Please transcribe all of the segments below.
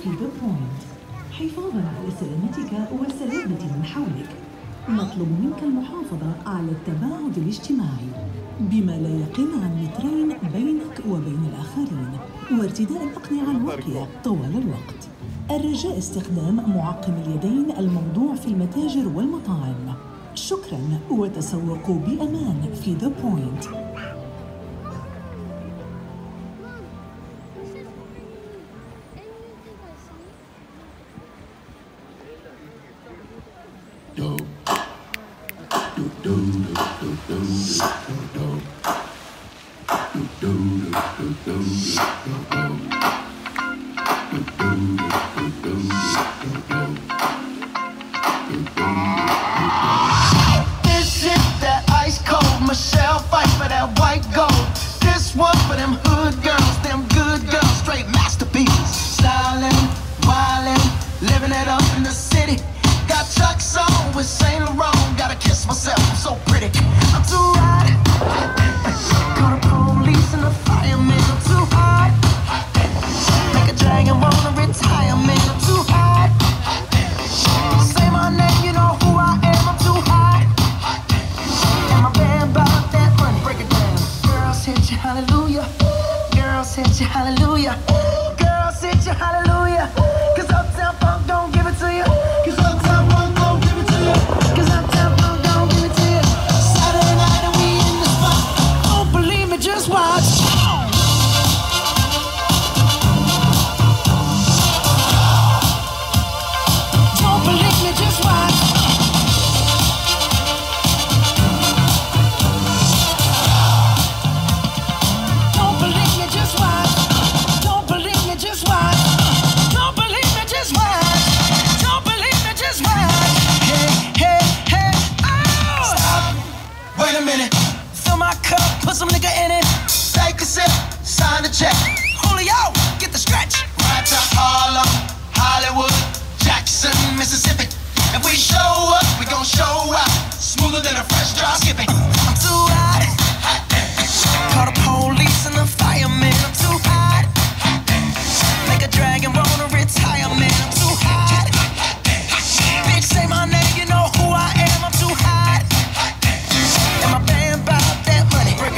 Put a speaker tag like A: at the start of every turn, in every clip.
A: في ذا بوينت حفاظاً على سلامتك وسلامة من حولك. نطلب منك المحافظة على التباعد الاجتماعي بما لا يقل عن مترين بينك وبين الآخرين، وارتداء الأقنعة الواقية طوال الوقت. الرجاء استخدام معقم اليدين الموضوع في المتاجر والمطاعم. شكراً وتسوقوا بأمان في ذا بوينت.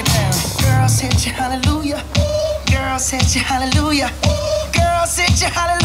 B: Hallelujah. Girls hit you, hallelujah. Girls hit you, hallelujah.